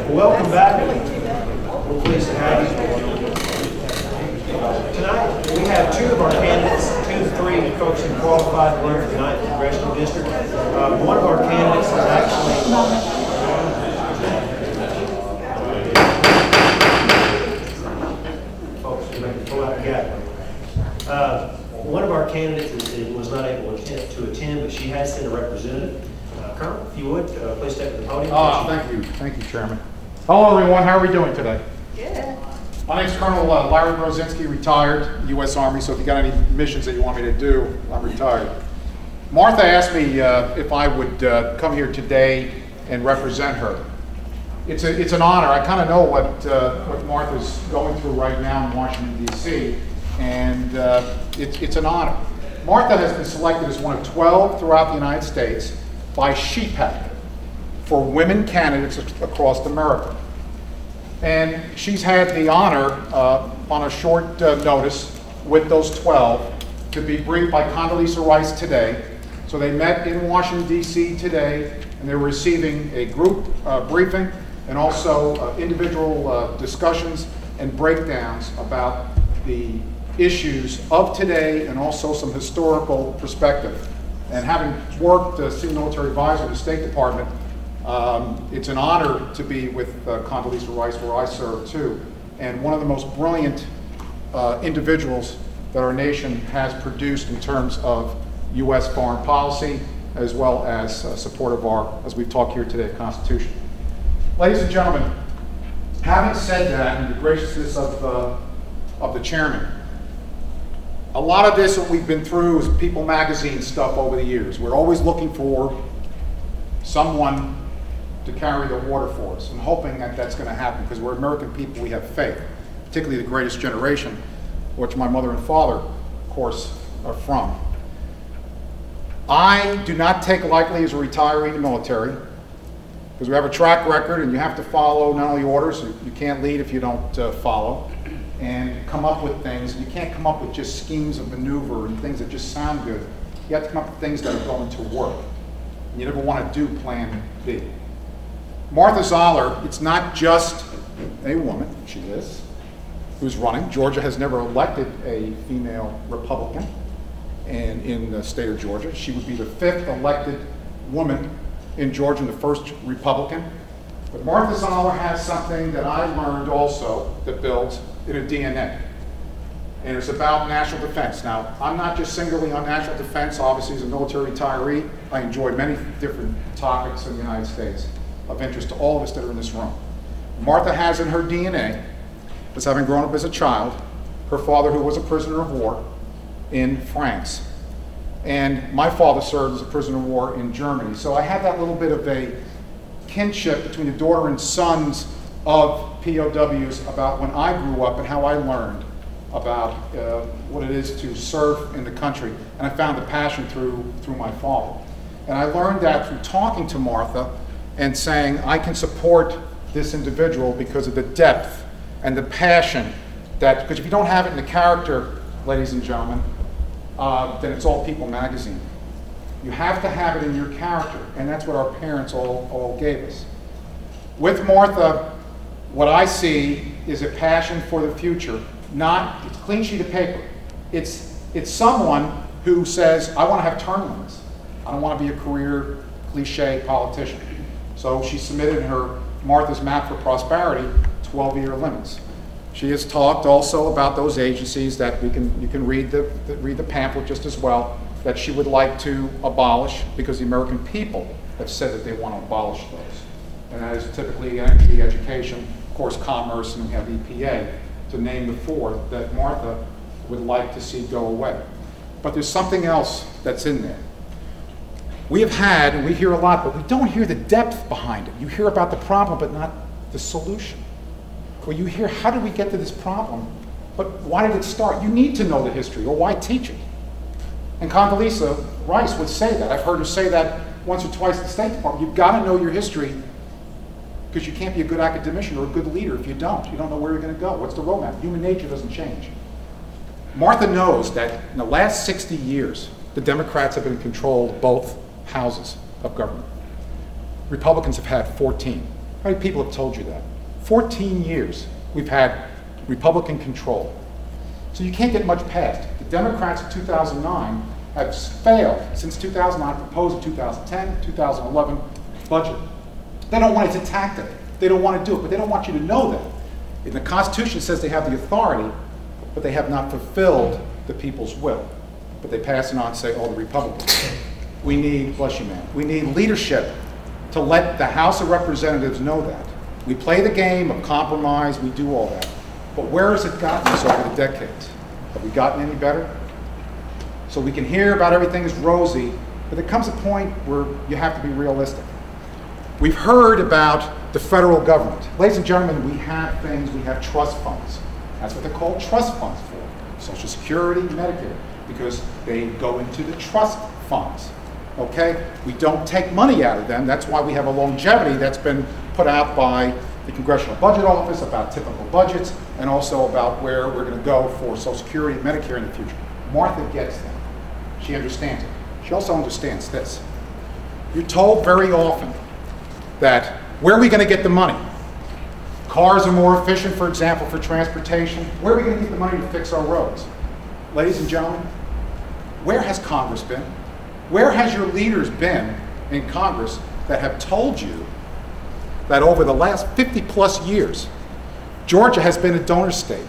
Welcome back. We're pleased to have you. Tonight, we have two of our candidates, 2 to 3 folks who qualified to run for the 9th Congressional District. One of our candidates is actually... folks, we may pull out the gap. One of our candidates was not able to attend, but she has sent a representative. Colonel, if you would, please step to the podium. Thank you. Thank you, Chairman. Hello, everyone. How are we doing today? Good. My name is Colonel Larry Mrozinski, retired U.S. Army, so if you got any missions that you want me to do, I'm retired. Martha asked me if I would come here today and represent her. It's an honor. I kind of know what Martha's going through right now in Washington, D.C., and it's an honor. Martha has been selected as one of 12 throughout the United States by SHPAC for women candidates across America. And she's had the honor on a short notice with those 12 to be briefed by Condoleezza Rice today. So they met in Washington, D.C. today, and they're receiving a group briefing and also individual discussions and breakdowns about the issues of today and also some historical perspective. And having worked as senior military advisor to the State Department, it's an honor to be with Condoleezza Rice, where I serve too, and one of the most brilliant individuals that our nation has produced in terms of U.S. foreign policy, as well as support of our, as we've talked here today, Constitution. Ladies and gentlemen, having said that, and the graciousness of the chairman, a lot of this that we've been through is People magazine stuff over the years. We're always looking for someone to carry the water for us and hoping that that's going to happen, because we're American people, we have faith, particularly the greatest generation, which my mother and father, of course, are from. I do not take lightly as a retiree in the military, because we have a track record and you have to follow not only orders, you can't lead if you don't follow, and come up with things. You can't come up with just schemes of maneuver and things that just sound good. You have to come up with things that are going to work. You never want to do Plan B. Martha Zoller, it's not just a woman, she is, who's running. Georgia has never elected a female Republican in the state of Georgia. She would be the 5th elected woman in Georgia and the 1st Republican. But Martha Zoller has something that I learned also that builds in a DNA. And it's about national defense. Now, I'm not just singularly on national defense. Obviously, as a military retiree, I enjoy many different topics in the United States of interest to all of us that are in this room. Martha has in her DNA, as having grown up as a child, her father who was a prisoner of war in France. And my father served as a prisoner of war in Germany. So I have that little bit of a kinship between the daughter and sons of POWs about when I grew up and how I learned about what it is to serve in the country. And I found the passion through my father. And I learned that through talking to Martha and saying, I can support this individual because of the depth and the passion that, because if you don't have it in the character, ladies and gentlemen, then it's all People magazine. You have to have it in your character, and that's what our parents all gave us. With Martha, what I see is a passion for the future. Not, it's a clean sheet of paper. It's someone who says, I want to have term limits. I don't want to be a career cliche politician. So she submitted her Martha's Map for Prosperity 12-year limits. She has talked also about those agencies that you can read the pamphlet just as well, that she would like to abolish because the American people have said that they want to abolish those. And that is typically energy, education, of course commerce, and we have EPA, to name the 4 that Martha would like to see go away. But there's something else that's in there. We have had, and we hear a lot, but we don't hear the depth behind it. You hear about the problem, but not the solution. Or you hear, how did we get to this problem? But why did it start? You need to know the history, or why teach it? And Condoleezza Rice would say that. I've heard her say that once or twice at the State Department. You've got to know your history, because you can't be a good academician or a good leader if you don't. You don't know where you're going to go. What's the roadmap? Human nature doesn't change. Martha knows that in the last 60 years, the Democrats have been in control of both houses of government. Republicans have had 14. How many people have told you that? 14 years we've had Republican control. So you can't get much passed. The Democrats in 2009 have failed since 2009, proposed a 2010, 2011 budget. They don't want it. It's a tactic. They don't want to do it, but they don't want you to know that. And the Constitution says they have the authority, but they have not fulfilled the people's will. But they pass it on and say, oh, the Republicans. We need, bless you, man, we need leadership to let the House of Representatives know that. We play the game of compromise, we do all that. But where has it gotten us over the decades? Have we gotten any better? So we can hear about everything is rosy, but there comes a point where you have to be realistic. We've heard about the federal government. Ladies and gentlemen, we have things, we have trust funds. That's what they're called trust funds for. Social Security, Medicare, because they go into the trust funds. Okay? We don't take money out of them. That's why we have a longevity that's been put out by the Congressional Budget Office about typical budgets and also about where we're going to go for Social Security and Medicare in the future. Martha gets them. She understands it. She also understands this. You're told very often that where are we going to get the money? Cars are more efficient, for example, for transportation. Where are we going to get the money to fix our roads? Ladies and gentlemen, where has Congress been? Where has your leaders been in Congress that have told you that over the last 50+ years, Georgia has been a donor state?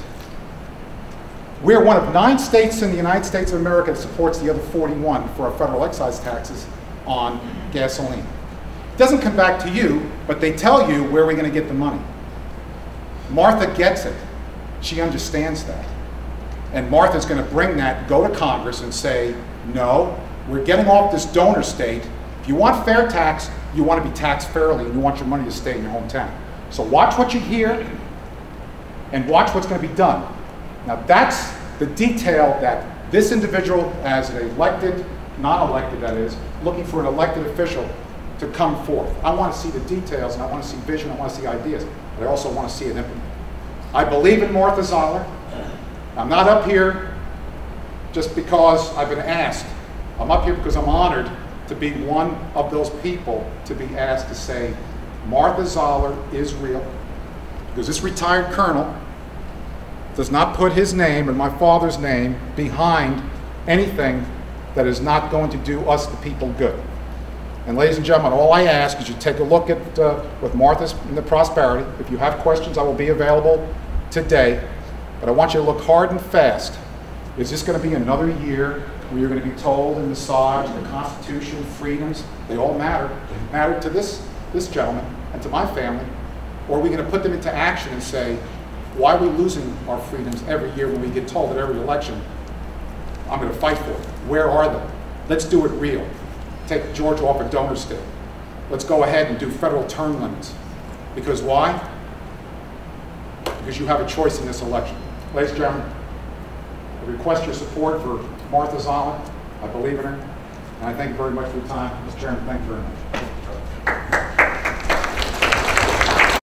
We're one of 9 states in the United States of America that supports the other 41 for our federal excise taxes on gasoline. It doesn't come back to you, but they tell you where we're going to get the money. Martha gets it. She understands that. And Martha's going to bring that, go to Congress and say, no, we're getting off this donor state. If you want fair tax, you want to be taxed fairly, and you want your money to stay in your hometown. So watch what you hear, and watch what's going to be done. Now that's the detail that this individual, as an elected, non-elected that is, looking for an elected official to come forth. I want to see the details, and I want to see vision, I want to see ideas, but I also want to see it implemented. I believe in Martha Zoller. I'm not up here just because I've been asked. I'm up here because I'm honored to be one of those people to be asked to say, Martha Zoller is real. Because this retired colonel does not put his name and my father's name behind anything that is not going to do us, the people, good. And ladies and gentlemen, all I ask is you take a look at with Martha's in the prosperity. If you have questions, I will be available today. But I want you to look hard and fast. Is this going to be another year where you're going to be told and massaged the Constitution, freedoms, they all matter. They matter to this gentleman and to my family. Or are we going to put them into action and say, why are we losing our freedoms every year when we get told at every election, I'm going to fight for it? Where are they? Let's do it real. Take Georgia off a donor state. Let's go ahead and do federal term limits. Because why? Because you have a choice in this election. Ladies and gentlemen, I request your support for Martha Zoller. I believe in her. And I thank you very much for your time. Mr. Chairman, thank you very much.